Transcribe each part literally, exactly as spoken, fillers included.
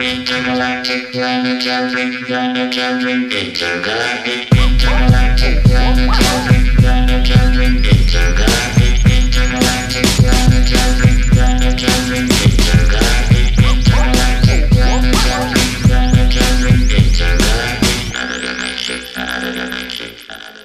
Intergalactic, planetary, planetary, intergalactic, intergalactic, planetary, planetary, intergalactic, intergalactic, planetary, planetary, intergalactic, intergalactic, planetary, planetary, intergalactic, another dimension, another dimension, another.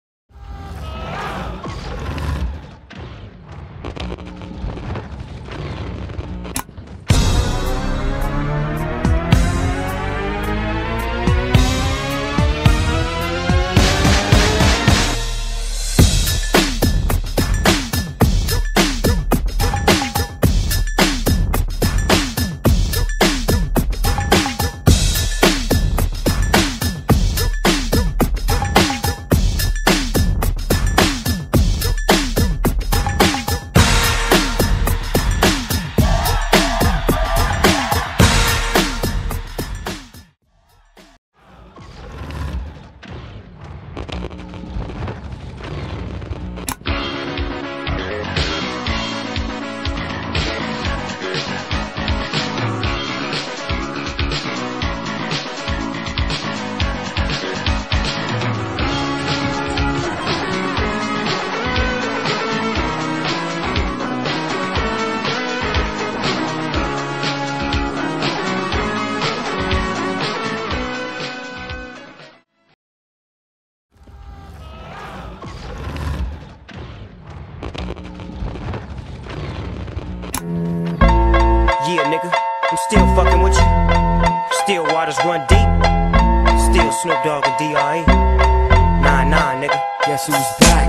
Yeah, nigga, I'm still fucking with you. Still waters run deep. Still Snoop Dogg and D R E. Nah, nah, nigga. Guess who's back?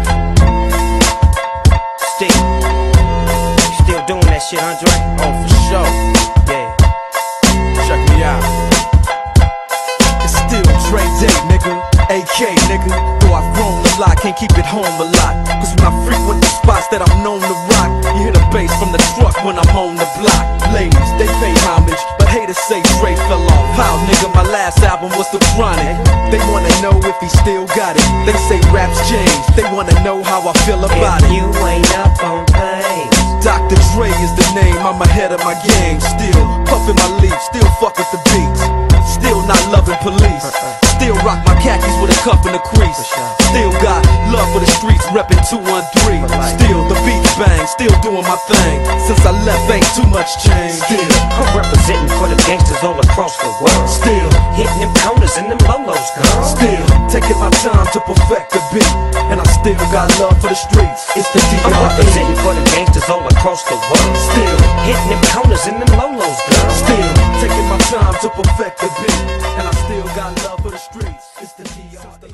Still. Still doing that shit, Andre? Oh, for sure. Yeah. Check me out. It's still Dre Day, nigga. A K, nigga. Though I've grown a lot, can't keep it home a lot. Cause when I frequent the spots that I'm known to rock, you hear the bass from the truck when I'm on the block. Ladies, they pay homage, but haters say Dre fell off. How, nigga, my last album was The Chronic. They wanna know if he still got it. They say raps changed, they wanna know how I feel about if it. you ain't up on pace, Doctor Dre is the name, I'm ahead of my game. Still puffin' my leaf, still fuck with the beats. Still not loving police. Still rock my khakis with a cuff in the crease. Still got love for the streets, reppin' two one three. Still the beats bang, still doing my thing. Since I left ain't too much change. Still I'm representing for the gangsters all across the world. Still hitting them corners and them lolos, girl. Still taking my time to perfect the beat. And I still got love for the streets. It's the D R E. I'm representing for the gangsters all across the world. Still hitting them corners and them lolos, girl. Still taking my time to perfect the beat. And I still got love for the streets. It's the D R E.